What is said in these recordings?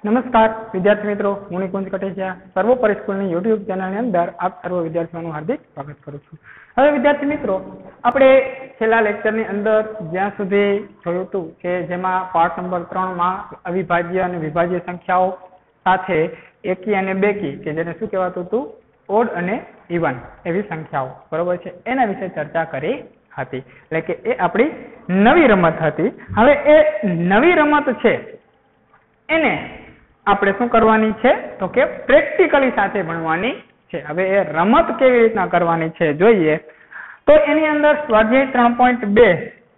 નમસ્કાર વિદ્યાર્થી મિત્રો, હું નિકુંજ કટેચિયા સર્વોપરી સ્કૂલની યુટ્યુબ ચેનલની અંદર આપ સર્વ વિદ્યાર્થીઓનું હાર્દિક સ્વાગત કરું છું. હવે વિદ્યાર્થી મિત્રો, આપણે છેલ્લા લેક્ચરની અંદર જ્યાં સુધી જોયું હતું કે જેમાં પાર્ટ નંબર 3માં અવિભાજ્ય અને વિભાજ્ય સંખ્યાઓ સાથે એકી અને બેકી કે જેને શું કહેવાતું હતું, ઓડ અને ઇવન એવી સંખ્યાઓ, બરોબર છે, એના વિશે ચર્ચા કરી હતી. એટલે કે એ આપણી નવી રમત હતી. હવે એ નવી રમત છે એને આપણે શું કરવાની છે તો કે પ્રેક્ટિકલી સાથે ભણવાની છે. હવે એ રમત કેવી રીતના કરવાની છે જોઈએ તો એની અંદર સ્વાધ્યાય 3.2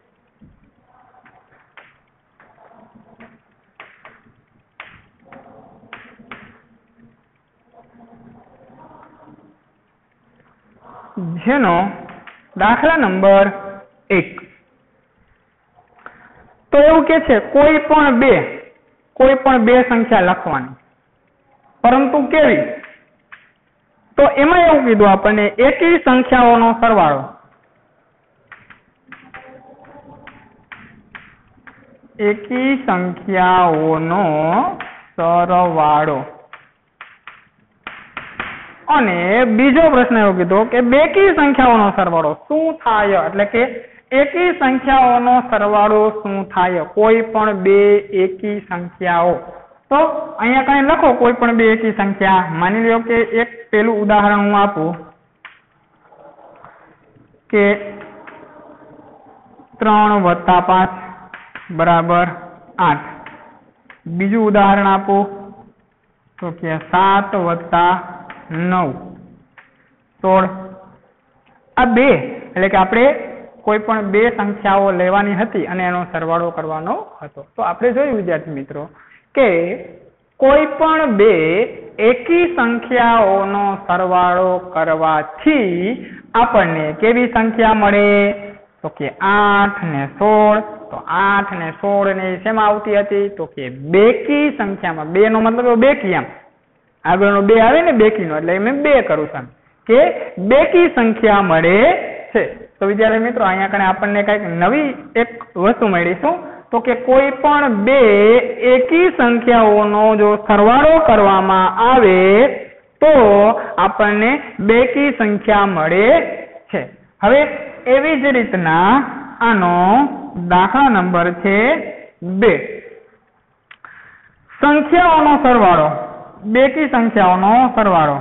જેનો દાખલા નંબર 1 તો એવું કે છે કોઈ પણ બે સંખ્યા લખવાની, પરંતુ કેવી? તો એમાં એવું કીધું આપણને એકી સંખ્યાઓનો સરવાળો, એકી સંખ્યાઓનો સરવાળો. અને બીજો પ્રશ્ન એવો કીધો કે બેકી સંખ્યાઓનો સરવાળો શું થાય, એટલે કે એકી સંખ્યાઓનો સરવાળો શું થાય, કોઈ પણ બે એકી સંખ્યાઓ. તો અહીંયા કઈ લખો કોઈ પણ બે એકી સંખ્યા. માની લો કે એક પેલું ઉદાહરણ હું આપું કે 3 + 5 = 8. બીજું ઉદાહરણ આપું તો કે 7 + 9 16. આ બે એટલે કે આપણે કોઈ પણ બે સંખ્યાઓ લેવાની હતી અને એનો સરવાળો કરવાનો હતો. તો આપણે જોયું વિદ્યાર્થી મિત્રો કે કોઈ પણ બે એકી સંખ્યાઓનો સરવાળો કરવાથી આપણને કેવી સંખ્યા મળે તો કે 8 ને 16. તો 8 ને 16 ને શેમાં આવતી હતી તો કે બેકી સંખ્યામાં. બે નો મતલબ બેકી, એમ આગળનો બે આવે ને બેકીનો, એટલે મેં બે કરું છું કે બેકી સંખ્યા મળે છે. તો વિદ્યાર્થી મિત્રો અહીંયા કણે આપણને કઈક નવી એક વસ્તુ મળીશું તો કે કોઈ પણ બે એકી સંખ્યાઓનો જો સરવાળો કરવામાં આવે તો આપણને બેકી સંખ્યા મળે છે. હવે એવી જ રીતના આનો દાખલા નંબર છે 2. સંખ્યાઓનો સરવાળો, બેકી સંખ્યાઓનો સરવાળો.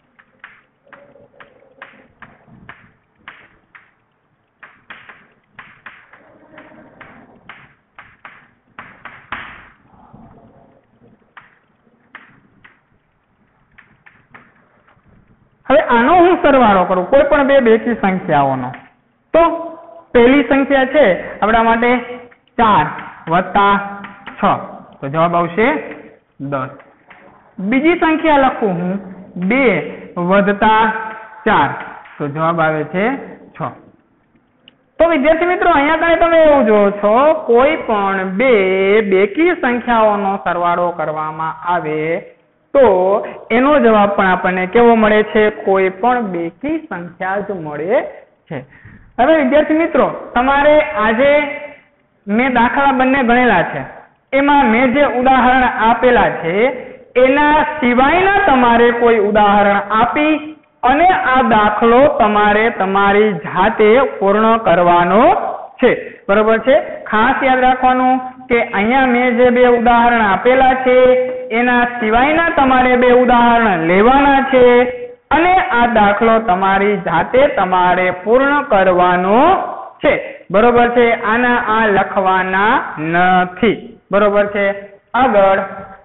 હવે આનો હું સરવાળો કરું કોઈ પણ બે બેકી સંખ્યાઓનો. તો પહેલી સંખ્યા છે આપણા માટે 4 + 6, તો જવાબ આવશે 10. બીજી સંખ્યા લખું હું 2 + 4, તો જવાબ આવે છે 6. તો વિદ્યાર્થી મિત્રો અહીંયા કને તમે એવું જોવો છો કોઈ પણ બે બેકી સંખ્યાઓનો સરવાળો કરવામાં આવે તો એનો જવાબ પણ આપણને કેવો મળે છે, કોઈ પણ બેકી સંખ્યા જ મળે છે. હવે વિદ્યાર્થી મિત્રો તમારે આજે મેં દાખલા બંને ગણેલા છે, એમાં મેં જે ઉદાહરણ આપેલા છે એના સિવાયના તમારે કોઈ ઉદાહરણ આપી અને આ દાખલો તમારે તમારી જાતે પૂર્ણ કરવાનો છે, બરોબર છે. ખાસ યાદ રાખવાનું કે અહીંયા મેં જે બે ઉદાહરણ આપેલા છે એના સિવાયના તમારે બે ઉદાહરણ લેવાના છે અને આ દાખલો તમારી જાતે તમારે પૂર્ણ કરવાનો છે, બરોબર છે. આના આ લખવાના નથી, બરોબર છે. આગળ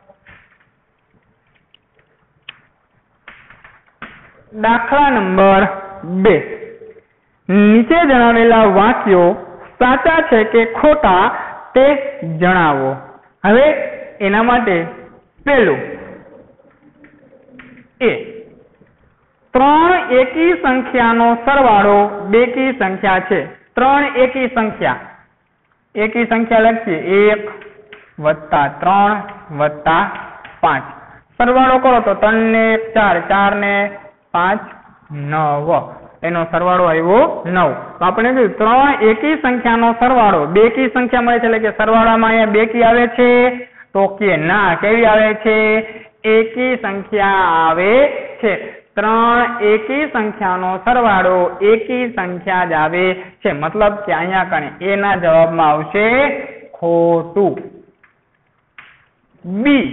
દાખલા નંબર 2. નીચે જણાવેલા વાક્યો સાચા છે કે ખોટા તે જણાવો. હવે એના માટે પહેલું એ 3 એકી સંખ્યાનો સરવાળો બેકી સંખ્યા છે. 3 એકી સંખ્યા લખીએ 1 + 3 + 5. સરવાળો કરો તો 3 ને 4, 4 ને 5 9, એનો સરવાળો આવ્યો 9. તો આપણે જોયું 3 એકી સંખ્યાનો સરવાળો બેકી સંખ્યા મળે છે, એટલે કે સરવાળામાં અહીંયા બેકી આવે છે તો કે ના, કેવી આવે છે? એકી સંખ્યા આવે છે. 3 એકી સંખ્યાનો સરવાળો એકી સંખ્યા જ આવે છે. મતલબ કે અહીંયા કણે એ ના જવાબમાં આવશે ખોટું. બી,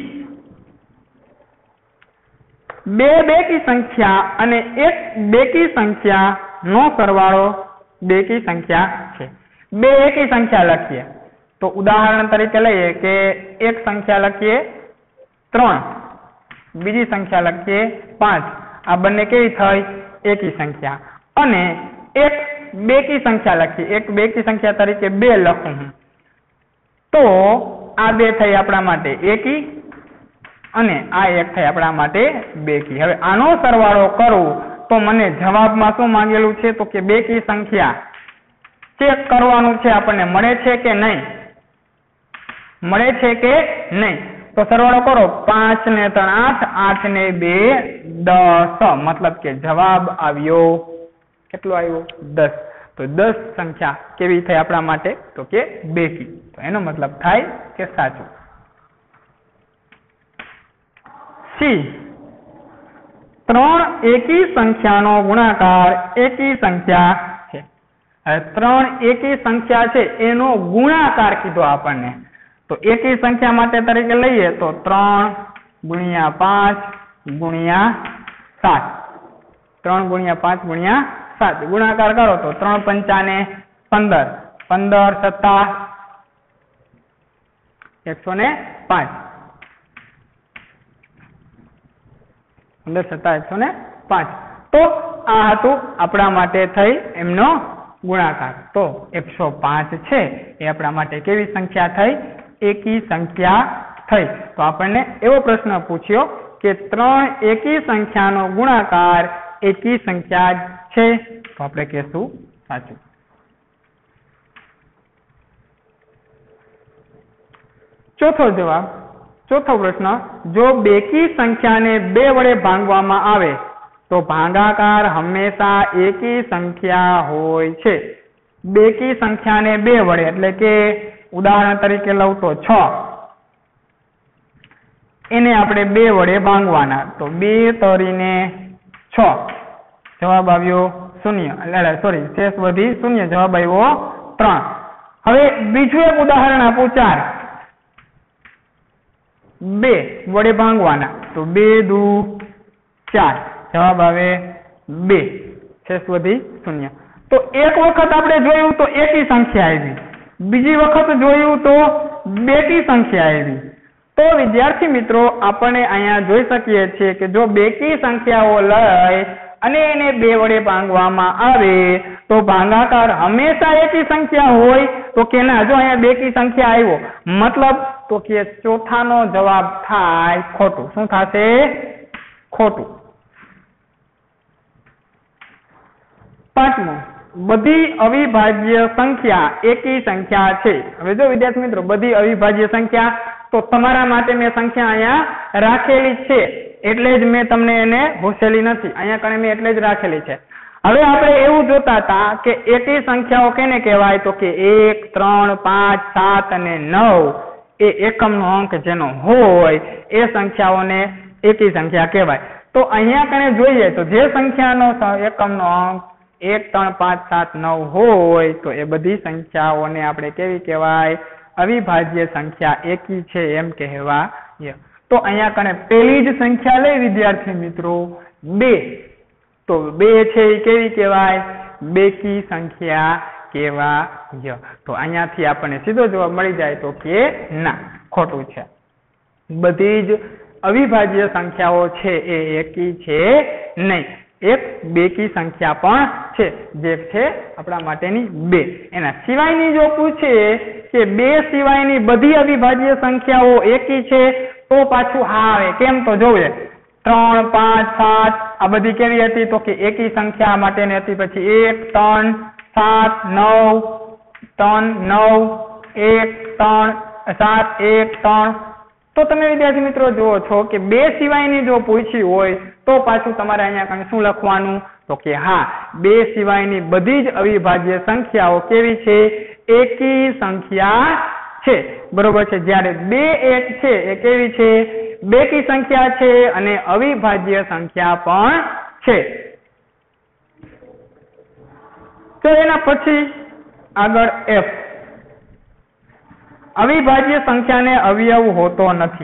બે બેકી સંખ્યા અને એક બેકી સંખ્યા નો સરવાળો બેકી સંખ્યા છે. બે એકી સંખ્યા લખીએ તો ઉદાહરણ તરીકે લઈએ કે એક સંખ્યા લખીએ 3, બીજી સંખ્યા લખીએ 5. આ બંને કેવી થઈ? એકી સંખ્યા. અને એક બેકી સંખ્યા લખીએ, એક બેકી સંખ્યા તરીકે 2 લખું હું, તો આ 2 થઈ આપણા માટે એકી અને આ 1 થઈ આપણા માટે બેકી. હવે આનો સરવાળો કરું તો મને જવાબમાં શું માંગેલું છે? તો કે બેકી સંખ્યા ચેક કરવાનું છે, આપણને મળે છે કે નહીં, મળે છે કે નહીં. તો સરવાળો કરો, 5 ને 3 8, 8 ને 2 10. મતલબ કે જવાબ આવ્યો કેટલો આવ્યો? 10. તો 10 સંખ્યા કેવી થઈ આપણા માટે? તો કે બેકી. તો એનો મતલબ થાય કે સાચું. સી, 3 એકી સંખ્યાનો ગુણાકાર એકી સંખ્યા છે. હવે 3 એકી સંખ્યા છે એનો ગુણાકાર કીધો આપણને. તો એકી સંખ્યા માટે તરીકે લઈએ તો 3 ગુણ્યા 5 ગુણ્યા 7. 3 ગુણ્યા 5 ગુણ્યા 7 ગુણાકાર કરો તો 3 પંચા ને 15, 15 સત્તા 105, 15 સત્તા 105. તો આ હતું આપણા માટે થઈ એમનો ગુણાકાર. તો 105 છે એ આપણા માટે કેવી સંખ્યા થઈ? એકી સંખ્યા થઈ. તો આપણને એવો પ્રશ્ન પૂછ્યો કે 3 એકી સંખ્યાનો ગુણાકાર એકી સંખ્યા છે, તો આપણે કહેશું સાચું. ચોથો પ્રશ્ન, જો બેકી સંખ્યાને 2 વડે ભાંગવામાં આવે તો ભાગાકાર હંમેશા એકી સંખ્યા હોય છે. બેકી સંખ્યાને 2 વડે એટલે કે ઉદાહરણ તરીકે લઉં તો 6, એને આપણે 2 વડે ભાંગવાના. તો 2 તરીને 6, જવાબ આવ્યો 0. સોરી, શેષ વધી 0, જવાબ આવ્યો 3. હવે બીજું એક ઉદાહરણ આપું, 4, 2 વડે ભાંગવાના. તો 2 દુ 4, જવાબ આવે 2, શેષ વધી 0. તો એક વખત આપણે જોયું તો એકી સંખ્યા આવી, બીજી વખત જોયું તો બેકી સંખ્યા આવી. તો વિદ્યાર્થી મિત્રો, આપણે અહીંયા જોઈ શકીએ છીએ કે જો બેકી સંખ્યાઓ લઈ અને એને 2 વડે ભાંગવામાં આવે તો ભાગાકાર હંમેશા એકી સંખ્યા હોય. તો કે ના, જો અહીંયા બેકી સંખ્યા આવ્યો મતલબ તો કે ચોથાનો જવાબ થાય ખોટું. શું થશે? ખોટું. 5મો, બધી અવિભાજ્ય સંખ્યા એકી સંખ્યા છે. હવે જો વિદ્યાર્થી મિત્રો, બધી અવિભાજ્ય સંખ્યા, તો તમારા માટે મેં સંખ્યા અહીંયા રાખેલી છે એટલે જ મેં તમને એને ભૂસેલી નથી. અહીંયા કણે મેં એટલે જ રાખેલી છે. હવે આપણે એવું જોતા હતા કે એકી સંખ્યાઓ કેને કહેવાય? તો કે 1, 3, 5, 7 અને 9 એ એકમનો અંક જેનો હોય એ સંખ્યાઓને એકી સંખ્યા કહેવાય. તો અહીંયા કણે જોઈએ તો જે સંખ્યાનો એકમનો અંક 1, 3, 5, 7, 9 હોય તો એ બધી સંખ્યાઓને આપણે કેવી કહેવાય? અવિભાજ્ય સંખ્યા એકી છે એમ કહેવાય. તો અહીંયા કણે પહેલી જ સંખ્યા લઈ વિદ્યાર્થી મિત્રો 2, તો 2 છે એ કેવી કહેવાય? બેકી સંખ્યા કહેવાય. તો અહીંયાથી આપણને સીધો જવાબ મળી જાય તો કે ના, ખોટું છે. બધી જ અવિભાજ્ય સંખ્યાઓ છે એ એકી છે નહીં. એક બેકી સંખ્યા પણ છે, જે છે આપણા માટેની 2. એના સિવાયની જો પૂછે કે 2 સિવાયની બધી અવિભાજ્ય સંખ્યાઓ એકી છે તો પાછું હા આવે. કેમ? તો જોઈએ 3, 5, 7 આ બધી કેવી હતી? તો કે એકી સંખ્યા માટેની હતી. પછી 1, 3, 7, 9, 3, 9, 1, 3, 7, 1, 3. તો તમે વિદ્યાર્થી મિત્રો જુઓ છો કે 2 સિવાયની જો પૂછી હોય તો પાછું તમારે અહીંયા કઈ શું લખવાનું? તો કે હા, 2 સિવાયની બધી જ અવિભાજ્ય સંખ્યાઓ કેવી છે? એકી સંખ્યા છે, બરોબર છે। જ્યારે 2 1 છે એ કેવી છે? બેકી સંખ્યા છે અને અવિભાજ્ય સંખ્યા પણ છે। તો એના પછી આગળ F, અવિભાજ્ય સંખ્યાને અવયવ હોતો નથી।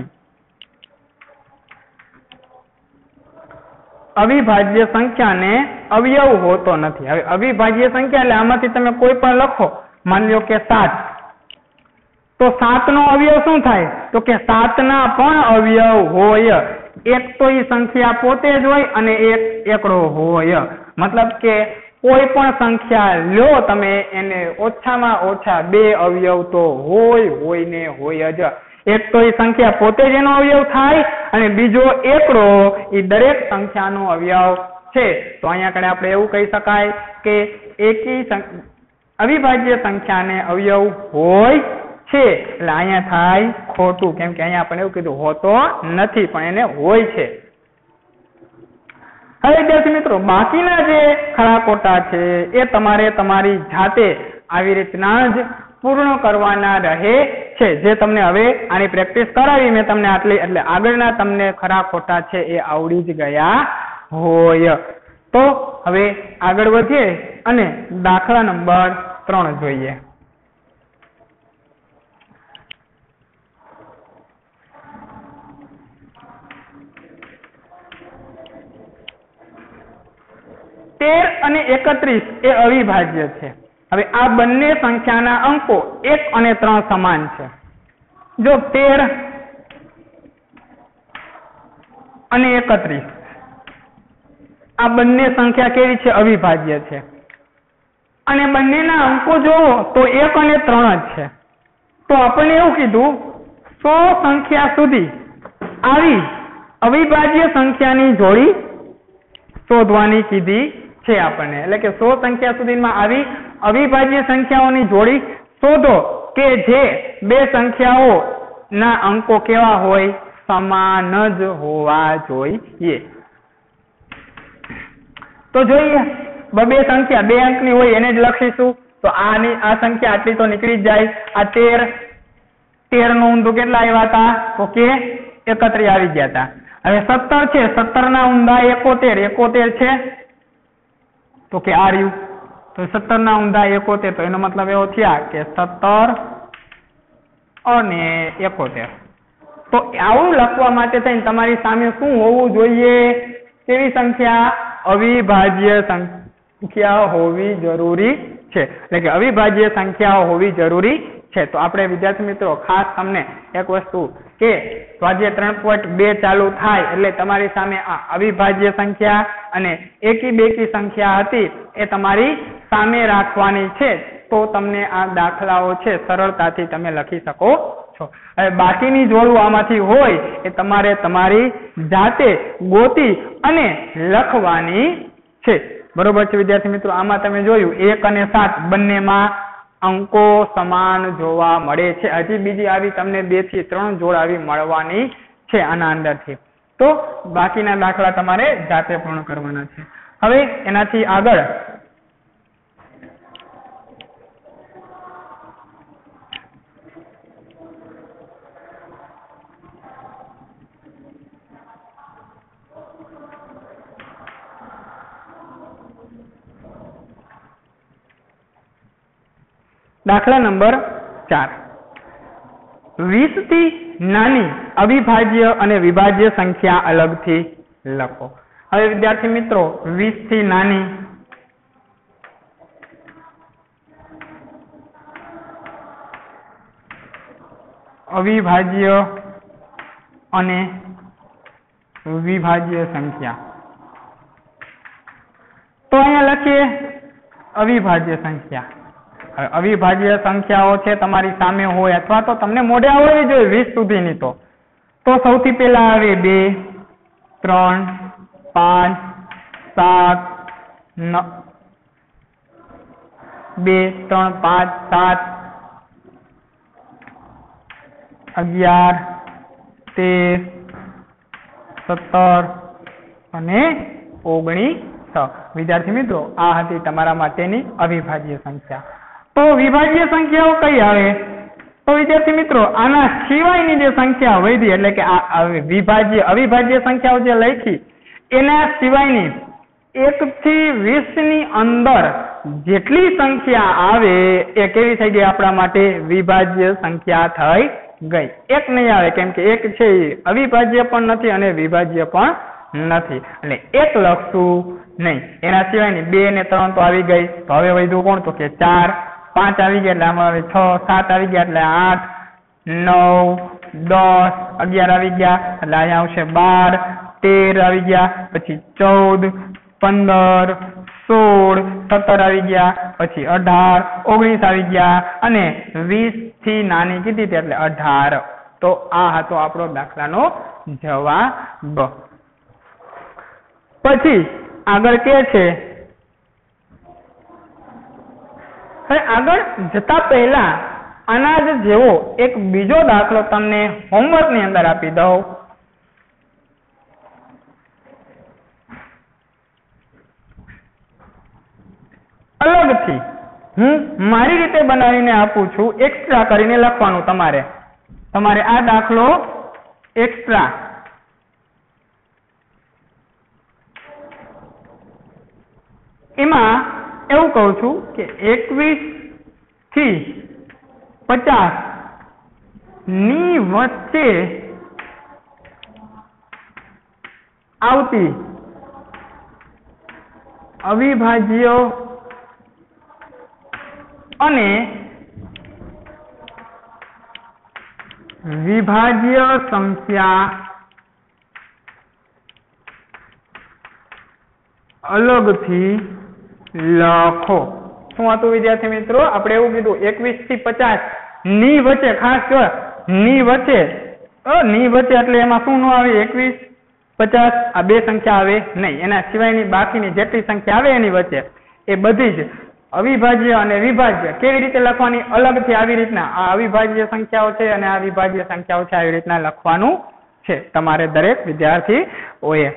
અવિભાજ્ય સંખ્યાને અવયવ હોતો નથી। હવે અવિભાજ્ય સંખ્યા એટલે આમાંથી તમે કોઈ પણ લખો, માની લો કે 7, તો 7 નો અવયવ શું થાય? તો કે 7 ના પણ અવયવ હોય। એક તો એ સંખ્યા પોતે જ હોય અને એક એકડો હોય। મતલબ કે કોઈ પણ સંખ્યા લ્યો તમે, એને ઓછામાં ઓછા 2 અવયવ તો હોય ને હોય જ। એક તો એ સંખ્યા પોતે જ એનો અવયવ થાય અને બીજો એકડો એ દરેક સંખ્યાનો અવયવ છે। તો અહીંયા કણે આપણે એવું કહી શકાય કે એકી અવિભાજ્ય સંખ્યાને અવયવ હોય છે। એટલે અહીંયા થાય ખોટું, કેમ કે અહીંયા આપણે એવું કીધું હોતો નથી પણ એને હોય છે। હવે વિદ્યાર્થી મિત્રો, બાકીના જે ખરા ખોટા છે એ તમારે તમારી જાતે આવી રીતના જ પૂર્ણ કરવાના રહે છે। જે તમને હવે આની પ્રેક્ટિસ કરાવી મેં તમને આટલી, એટલે આગળના તમને ખરા ખોટા છે એ આવડી જ ગયા હોય। તો હવે આગળ વધીએ અને દાખલા નંબર 3 જોઈએ। અને 31 એ અવિભાજ્ય છે। હવે આ બંને સંખ્યાના અંકો 1 અને 3 સમાન છે। જો 13 અને 31 આ બંને સંખ્યા કેવી છે? અવિભાજ્ય છે। અને બંનેના અંકો જોવો તો 1 અને 3 જ છે। તો આપણને એવું કીધું 100 સંખ્યા સુધી આવી અવિભાજ્ય સંખ્યાની જોડી શોધવાની કીધી છે આપણને। એટલે કે 100 સંખ્યા સુધીમાં આવી અવિભાજ્ય સંખ્યાઓની જોડી શોધો કે જે બે સંખ્યાઓ ના અંકો કેવા હોય? સમાન જ હોવા જોઈએ। તો જોઈએ, બે સંખ્યા 2 અંકની હોય એને જ લખીશું। તો આ સંખ્યા આટલી તો નીકળી જ જાય। આ 13 નું ઊંધું કેટલા આવ્યા હતા? તો કે 31 આવી ગયા હતા। હવે 17 છે, 17 ના ઊંધા 71 છે તો કે આ રહ્યું। તો 17 ના ઊંધા 71, તો એનો મતલબ એવો થયા કે 17 અને 71। તો આવું લખવા માટે થઈને તમારી સામે શું હોવું જોઈએ? કેવી સંખ્યા? અવિભાજ્ય સંખ્યા હોવી જરૂરી છે। એટલે કે અવિભાજ્ય સંખ્યાઓ હોવી જરૂરી છે। તો આપણે વિદ્યાર્થી મિત્રો ખાસ તમને એક વસ્તુ કે સ્વાધ્યાય 3.2 ચાલુ થાય એટલે તમારી સામે આ અવિભાજ્ય સંખ્યા અને એકી બેકી સંખ્યા હતી એ તમારી સામે રાખવાની છે। તો તમને આ દાખલાઓ છે સરળતાથી તમે લખી શકો છો। હવે બાકીની જોડું આમાંથી હોય એ તમારે તમારી જાતે ગોતી અને લખવાની છે। બરોબર છે વિદ્યાર્થી મિત્રો? આમાં તમે જોયું 1 અને 7 બંનેમાં અંકો સમાન જોવા મળે છે। હજી બીજી આવી તમને 2 થી 3 જોડ આવી મળવાની છે આના અંદરથી। તો બાકીના દાખલા તમારે જાતે પૂર્ણ કરવાના છે। હવે એનાથી આગળ દાખલા નંબર 4, 20 થી નાની અવિભાજ્ય અને વિભાજ્ય સંખ્યા અલગથી લખો। હવે વિદ્યાર્થી મિત્રો 20 થી નાની અવિભાજ્ય અને વિભાજ્ય સંખ્યા, તો અહીંયા લખીએ અવિભાજ્ય સંખ્યા। અવિભાજ્ય સંખ્યાઓ છે તમારી સામે હોય અથવા તો તમને મોઢે આવડવી જોઈએ 20 સુધીની। તો સૌથી પહેલા આવે 2, 3, 5, 7, 2, 3, 5, 7, 11, 13, 17 અને 19। વિદ્યાર્થી મિત્રો આ હતી તમારા માટેની અવિભાજ્ય સંખ્યા। તો વિભાજ્ય સંખ્યાઓ કઈ આવે? તો વિદ્યાર્થી મિત્રો આના સિવાયની જે સંખ્યા વધી એટલે કે આ વિભાજ્ય અવિભાજ્ય સંખ્યાઓ જે લખી એના સિવાયની 1 થી 20 ની અંદર જેટલી સંખ્યા આવે એ કેવી થઈ ગઈ આપણા માટે વિભાજ્ય સંખ્યા થઈ ગઈ. 1 નહીં આવે કેમ કે 1 છે એ અવિભાજ્ય પણ નથી અને વિભાજ્ય પણ નથી એટલે 1 લખશું નહીં. એના સિવાયની 2 ને 3 તો આવી ગઈ. તો હવે વધ્યું કોણ? તો કે 4, 5 આવી ગયા એટલે આમાં હવે 6, 7 આવી ગયા એટલે 8, 9, 10, 11 આવી ગયા એટલે અહીંયા આવશે 12, 13 આવી ગયા પછી 14, 15, 16, 17 આવી ગયા પછી 18, 19 આવી ગયા અને 20 થી નાની કીધી એટલે 18. તો આ હતો આપણો દાખલાનો જવાબ. પછી આગળ કે છે હવે આગળ જતા પહેલા આના જ જેવો એક બીજો દાખલો તમને હોમવર્ક ની અંદર આપી દઉં. અલગથી હું મારી રીતે બનાવીને આપું છું. એક્સ્ટ્રા કરીને લખવાનું તમારે આ દાખલો એક્સ્ટ્રા એમાં એવું કહું છું કે 21 થી 50 ની વચ્ચે આવતી અવિભાજ્ય અને વિભાજ્ય સંખ્યા અલગથી લખો. શું હતું વિદ્યાર્થી મિત્રો? આપણે એવું કીધું 21 થી 50 ની વચ્ચે, ખાસ કર ની વચ્ચે એટલે એમાં શું ન આવે? 21, 50 આ બે સંખ્યા આવે નહીં. એના સિવાયની બાકીની જેટલી સંખ્યા આવે એની વચ્ચે એ બધી જ અવિભાજ્ય અને વિભાજ્ય કેવી રીતે લખવાની? અલગથી આવી રીતના આ અવિભાજ્ય સંખ્યાઓ છે અને આ વિભાજ્ય સંખ્યાઓ છે આવી રીતના લખવાનું છે તમારે દરેક વિદ્યાર્થીઓએ.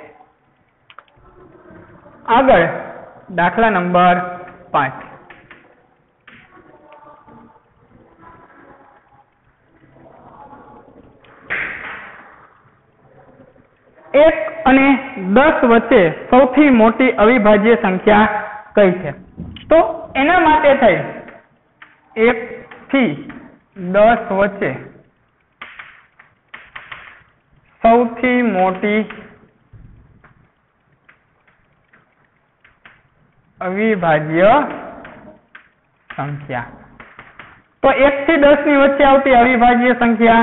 આગળ દાખલા નંબર 5. એક અને 10 વચ્ચે સૌથી મોટી અવિભાજ્ય સંખ્યા કઈ છે? તો એના માટે થઈ 1 થી 10 વચ્ચે સૌથી મોટી અવિભાજ્ય સંખ્યા. તો 1 થી 10 ની વચ્ચે આવતી અવિભાજ્ય સંખ્યા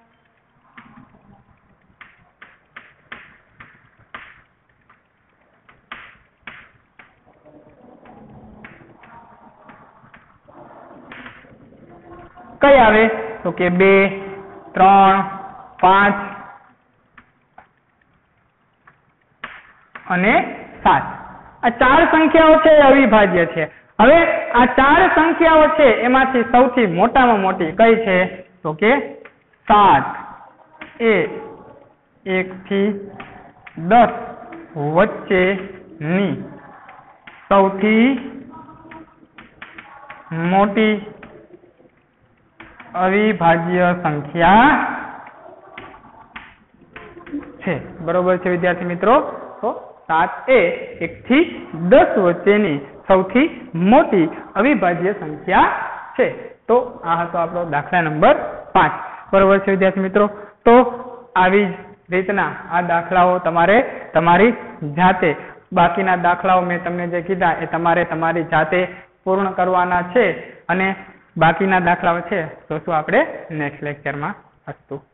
કઈ આવે? તો કે 2, 3, 5 અને 7. આ 4 સંખ્યાઓ છે અવિભાજ્ય છે. હવે આ 4 સંખ્યાઓ છે એમાંથી સૌથી મોટામાં મોટી કઈ છે? તો કે 7 એ 1 થી 10 વચ્ચેની સૌથી મોટી અવિભાજ્ય સંખ્યા છે. બરોબર છે વિદ્યાર્થી મિત્રો? તો 7 એ 1 થી 10 વચ્ચેની સૌથી મોટી અવિભાજ્ય સંખ્યા છે. તો આ હતો આપણો દાખલા નંબર 5. બરોબર છે વિદ્યાર્થી મિત્રો? તો આવી જ રીતના આ દાખલાઓ તમારે તમારી જાતે, બાકીના દાખલાઓ મેં તમને જે કીધા એ તમારે તમારી જાતે પૂર્ણ કરવાના છે અને બાકીના દાખલાઓ છે તો શું આપણે નેક્સ્ટ લેક્ચરમાં હશું.